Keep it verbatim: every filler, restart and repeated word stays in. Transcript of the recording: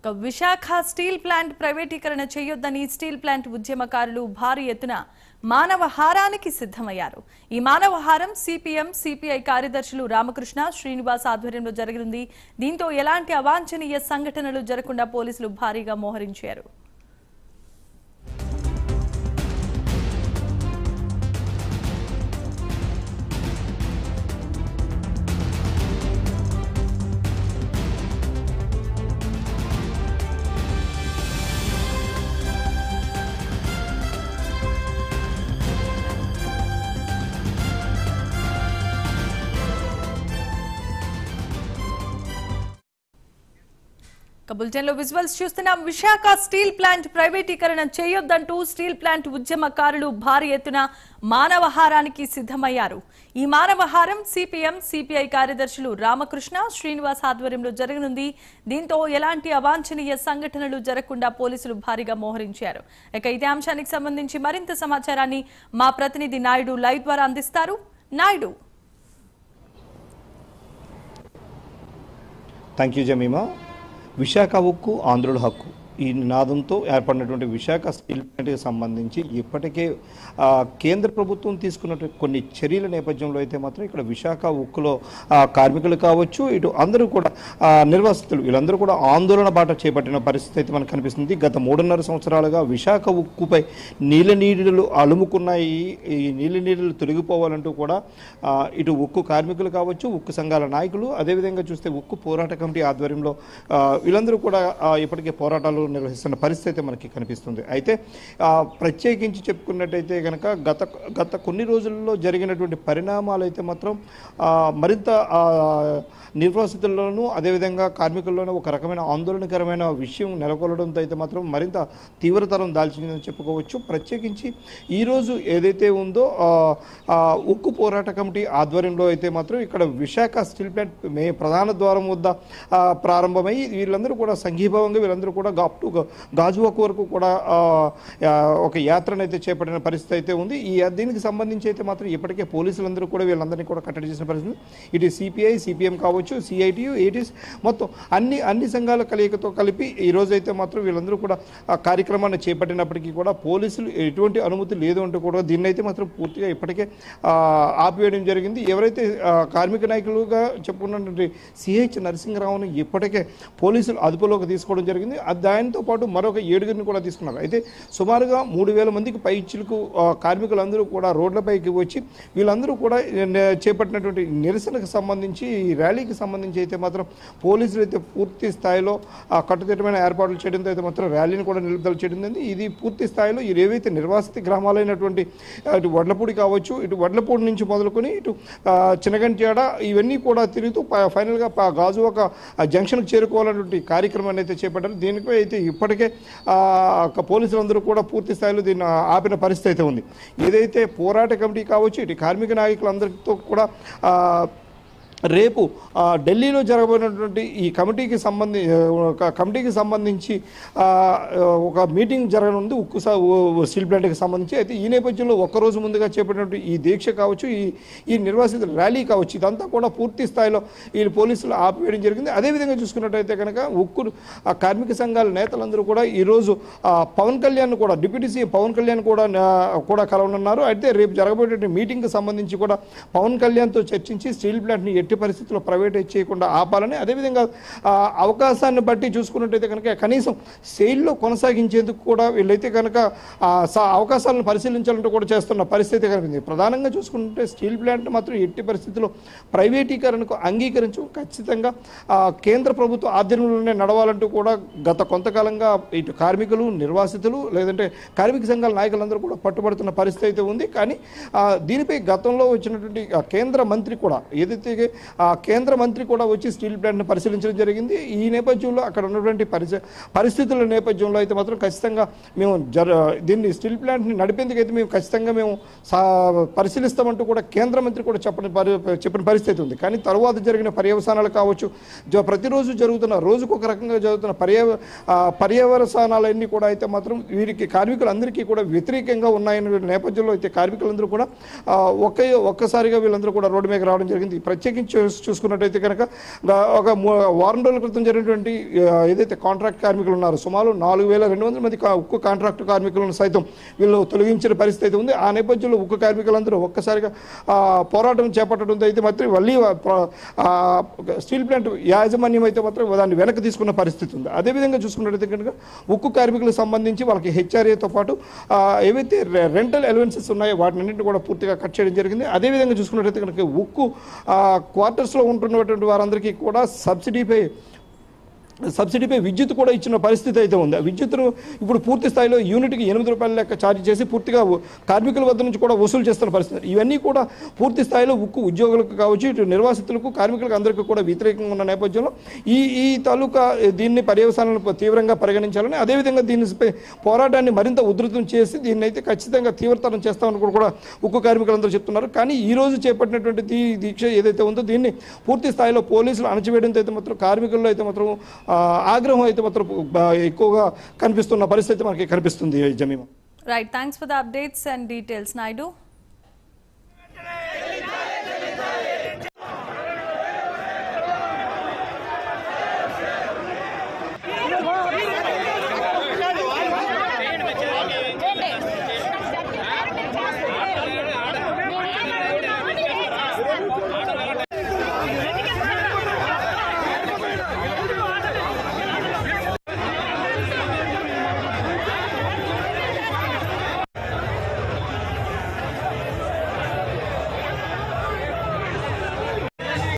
Visakha steel plant ప్రైవేటీకరణ చేయొద్దని steel plant ఉద్యమకారులు భారీ ఎత్తున మానవ హారానికి సిద్ధమయ్యారు. ఈ మానవ హారం సిపిఎం సిపిఐ కార్యదర్శులు రామకృష్ణ శ్రీనివాస్ ఆధ్వర్యంలో జరగనుంది. దీంతో ఎలాంటి అవాంఛనీయ సంఘటనలు జరగకుండా పోలీసులు భారీగా మోహరించారు. బులెటిన్లో విజువల్స్ చూస్తున్నాం. విశాఖ స్టీల్ ప్లాంట్ ప్రైవేటీకరణ చేయొద్దంటూ స్టీల్ ప్లాంట్ ఉద్యమకారులు భారీ ఎత్తున మానవహారానికి సిద్ధమయ్యారు. ఈ మానవహారం సిపిఎం సిపిఐ కార్యదర్శులు రామకృష్ణ శ్రీనివాస్ ఆధ్వర్యంలో జరగనుంది. దీంతో ఎలాంటి అవాంఛనీయ సంఘటనలు జరగకుండా పోలీసులు భారీగా మోహరించారు. ఇక ఇదే అంశానికి సంబంధించి మరింత సమాచారాన్ని మా ప్రతినిధి నాయుడు లైవ్ ద్వారా అందిస్తారు. Naidu. Thank you Jemima. Visakha ఉక్కు ఆంధ్రుల హక్కు ఈ నినాదంతో ఏర్పడినటువంటి విశాఖ స్టీల్ ప్లాంట్కి సంబంధించి ఇప్పటికే కేంద్ర ప్రభుత్వం తీసుకున్నటువంటి కొన్ని చర్యల నేపథ్యంలో అయితే మాత్రం ఇక్కడ విశాఖ ఉక్కులో కార్మికులు కావచ్చు, ఇటు అందరూ కూడా నిర్వాసితులు వీళ్ళందరూ కూడా ఆందోళన బాట చేపట్టిన పరిస్థితి అయితే మనకు కనిపిస్తుంది. గత మూడున్నర సంవత్సరాలుగా విశాఖ ఉక్కుపై నీళ్ళ నీళ్ళు అలుముకున్నాయి. ఈ నీళ్ళ నీళ్ళు తొలగిపోవాలంటూ కూడా ఇటు ఉక్కు కార్మికులు కావచ్చు, ఉక్కు సంఘాల నాయకులు, అదేవిధంగా చూస్తే ఉక్కు పోరాట కమిటీ ఆధ్వర్యంలో వీళ్ళందరూ కూడా ఇప్పటికే పోరాటాలు నిర్వహిస్తున్న పరిస్థితి మనకి కనిపిస్తుంది. అయితే ప్రత్యేకించి చెప్పుకున్నట్టయితే కనుక గత గత కొన్ని రోజుల్లో జరిగినటువంటి పరిణామాలు అయితే మాత్రం మరింత నిర్వాసితుల్లోనూ అదేవిధంగా కార్మికుల్లోనూ ఒక రకమైన ఆందోళనకరమైన విషయం నెలకొల్పడంతో అయితే మాత్రం మరింత తీవ్రతరం దాల్చిందని చెప్పుకోవచ్చు. ప్రత్యేకించి ఈరోజు ఏదైతే ఉందో ఉక్కు పోరాట కమిటీ ఆధ్వర్యంలో అయితే మాత్రం ఇక్కడ విశాఖ స్టీల్ ప్లాంట్ మే ప్రధాన ద్వారం వద్ద ప్రారంభమై వీళ్ళందరూ కూడా సంఘీభావంగా వీళ్ళందరూ కూడా అప్ టు గాజువాక వరకు కూడా ఒక యాత్రను అయితే చేపట్టిన పరిస్థితి అయితే ఉంది. ఈ దీనికి సంబంధించి అయితే మాత్రం ఇప్పటికే పోలీసులందరూ కూడా వీళ్ళందరినీ కూడా కట్టడి చేసిన పరిస్థితి. ఇటు సిపిఐ సిపిఎం కావచ్చు, సిఐటియు, ఏటీస్ మొత్తం అన్ని అన్ని సంఘాల కలయికతో కలిపి ఈరోజు అయితే మాత్రం వీళ్ళందరూ కూడా ఆ కార్యక్రమాన్ని చేపట్టినప్పటికీ కూడా పోలీసులు ఎటువంటి అనుమతి లేదు అంటూ కూడా దీన్ని అయితే మాత్రం పూర్తిగా ఇప్పటికే ఆపివేయడం జరిగింది. ఎవరైతే కార్మిక నాయకులుగా చెప్పుకున్నటువంటి సిహెచ్ నరసింహరావుని ఇప్పటికే పోలీసులు అదుపులోకి తీసుకోవడం జరిగింది. దానితో పాటు మరొక ఏడుగురిని కూడా తీసుకున్నారు. అయితే సుమారుగా మూడు వేల మందికి పైచిలకు కార్మికులందరూ కూడా రోడ్లపైకి వచ్చి వీళ్ళందరూ కూడా చేపట్టినటువంటి నిరసనకు సంబంధించి ర్యాలీకి సంబంధించి అయితే మాత్రం పోలీసులు అయితే పూర్తి స్థాయిలో కట్టుదిట్టమైన ఏర్పాట్లు చేయడంతో అయితే మాత్రం ర్యాలీని కూడా నిలుపుదల చేయడం. ఇది పూర్తి స్థాయిలో ఏవైతే నిర్వాసిత గ్రామాలైనటువంటి ఇటు వడ్లపూడి కావచ్చు, ఇటు వడ్లపూడి నుంచి మొదలుకొని ఇటు చినగంట్యాడ ఇవన్నీ కూడా తిరుగుతూ ఫైనల్గా గాజువాక జంక్షన్కి చేరుకోవాలన్నటువంటి కార్యక్రమాన్ని అయితే చేపట్టారు. దీనిపై అయితే ఇప్పటికే పోలీసులందరూ కూడా పూర్తి స్థాయిలో దీన్ని ఆపిన పరిస్థితి అయితే ఉంది. ఏదైతే పోరాట కమిటీ కావచ్చు, ఇటు కార్మిక నాయకులందరితో కూడా రేపు ఢిల్లీలో జరగబోయినటువంటి ఈ కమిటీకి సంబంధి కమిటీకి సంబంధించి ఒక మీటింగ్ జరగనుంది ఉక్కు స్టీల్ ప్లాంట్కి సంబంధించి. అయితే ఈ నేపథ్యంలో ఒక్కరోజు ముందుగా చేపట్టినటువంటి ఈ దీక్ష కావచ్చు, ఈ ఈ నిర్వాసిత ర్యాలీ కావచ్చు, ఇదంతా కూడా పూర్తి స్థాయిలో ఈ పోలీసులు ఆపివేయడం జరిగింది. అదేవిధంగా చూసుకున్నట్టయితే కనుక ఉక్కు కార్మిక సంఘాల నేతలందరూ కూడా ఈరోజు పవన్ కళ్యాణ్ కూడా డిప్యూటీ సీఎం పవన్ కళ్యాణ్ కూడా కూడా కలవనున్నారు. అయితే రేపు జరగబోయేటువంటి మీటింగ్కి సంబంధించి కూడా పవన్ కళ్యాణ్తో చర్చించి స్టీల్ ప్లాంట్ని ఎట్టి పరిస్థితుల్లో ప్రైవేటైజ్ చేయకుండా ఆపాలని, అదేవిధంగా అవకాశాన్ని బట్టి చూసుకున్నట్టయితే కనుక కనీసం సెయిల్లో కొనసాగించేందుకు కూడా వీళ్ళైతే కనుక అవకాశాలను పరిశీలించాలంటూ కూడా చేస్తున్న పరిస్థితి కనిపించింది. ప్రధానంగా చూసుకుంటే స్టీల్ ప్లాంట్ మాత్రం ఎట్టి పరిస్థితుల్లో ప్రైవేటీకరణకు అంగీకరించు ఖచ్చితంగా కేంద్ర ప్రభుత్వ ఆధ్వర్యంలోనే నడవాలంటూ కూడా గత కొంతకాలంగా ఇటు కార్మికులు, నిర్వాసితులు, లేదంటే కార్మిక సంఘాల నాయకులందరూ కూడా పట్టుబడుతున్న పరిస్థితి అయితే ఉంది. కానీ దీనిపై గతంలో వచ్చినటువంటి కేంద్ర మంత్రి కూడా ఏదైతే కేంద్ర మంత్రి కూడా వచ్చి స్టీల్ ప్లాంట్ను పరిశీలించడం జరిగింది. ఈ నేపథ్యంలో అక్కడ ఉన్నటువంటి పరిస్థి పరిస్థితుల నేపథ్యంలో అయితే మాత్రం ఖచ్చితంగా మేము జర దీన్ని స్టీల్ ప్లాంట్ని నడిపేందుకైతే మేము ఖచ్చితంగా మేము పరిశీలిస్తామంటూ కూడా కేంద్ర మంత్రి కూడా చెప్పని చెప్పిన పరిస్థితి ఉంది. కానీ తర్వాత జరిగిన పర్యవసానాలు కావచ్చు, ప్రతిరోజు జరుగుతున్న రోజుకు ఒక రకంగా జరుగుతున్న పర్యవ పర్యవసానాలన్నీ కూడా అయితే మాత్రం వీరికి కార్మికులందరికీ కూడా వ్యతిరేకంగా ఉన్నాయన్న నేపథ్యంలో అయితే కార్మికులందరూ కూడా ఒకే ఒక్కసారిగా వీళ్ళందరూ కూడా రోడ్డు మీద రావడం జరిగింది. ప్రత్యేకించి చూసుకున్నట్టయితే కనుక ఒక వారం రోజుల క్రితం జరిగినటువంటి ఏదైతే కాంట్రాక్ట్ కార్మికులు ఉన్నారో సుమారు నాలుగు వేల రెండు వందల మంది ఉక్కు కాంట్రాక్ట్ కార్మికులను సైతం వీళ్ళు తొలగించిన పరిస్థితి అయితే ఉంది. ఆ నేపథ్యంలో ఉక్కు కార్మికులందరూ ఒక్కసారిగా పోరాటం చేపట్టడంతో అయితే మాత్రం మళ్ళీ స్టీల్ ప్లాంట్ యాజమాన్యం అయితే మాత్రం దాన్ని వెనక్కి తీసుకున్న పరిస్థితి ఉంది. అదేవిధంగా చూసుకున్నట్టయితే కనుక ఉక్కు కార్మికులకు సంబంధించి వాళ్ళకి హెచ్ఆర్ఏతో పాటు ఏవైతే రెంటల్ అలవెన్సెస్ ఉన్నాయో వాటిని కూడా పూర్తిగా కట్ చేయడం జరిగింది. అదేవిధంగా చూసుకున్నట్టయితే కనుక ఉక్కు క్వార్టర్స్లో ఉంటున్నటువంటి వారందరికీ కూడా సబ్సిడీపై సబ్సిడీపై విద్యుత్ కూడా ఇచ్చిన పరిస్థితి అయితే ఉంది. విద్యుత్తును ఇప్పుడు పూర్తి స్థాయిలో యూనిట్కి ఎనిమిది రూపాయల లెక్క ఛార్జ్ చేసి పూర్తిగా కార్మికుల వద్ద నుంచి కూడా వసూలు చేస్తున్న పరిస్థితి. ఇవన్నీ కూడా పూర్తి స్థాయిలో ఉక్కు ఉద్యోగులకు కావచ్చు, ఇటు నిర్వాసితులకు, కార్మికులకు అందరికీ కూడా వ్యతిరేకంగా ఉన్న నేపథ్యంలో ఈ ఈ తాలూకా దీన్ని పర్యవసానాలను తీవ్రంగా పరిగణించాలని, అదేవిధంగా దీనిపై పోరాటాన్ని మరింత ఉధృతం చేసి దీన్ని అయితే ఖచ్చితంగా తీవ్రతరం చేస్తామని కూడా ఉక్కు కార్మికులందరూ చెప్తున్నారు. కానీ ఈ రోజు చేపట్టినటువంటి దీక్ష ఏదైతే ఉందో దీన్ని పూర్తి స్థాయిలో పోలీసులు అణచివేయడంతో అయితే మాత్రం కార్మికుల్లో అయితే మాత్రం ఆగ్రహం అయితే మాత్రం ఎక్కువగా కనిపిస్తున్న పరిస్థితి మనకి కనిపిస్తుంది. Jemima. Right, thanks for the updates and details Naidu.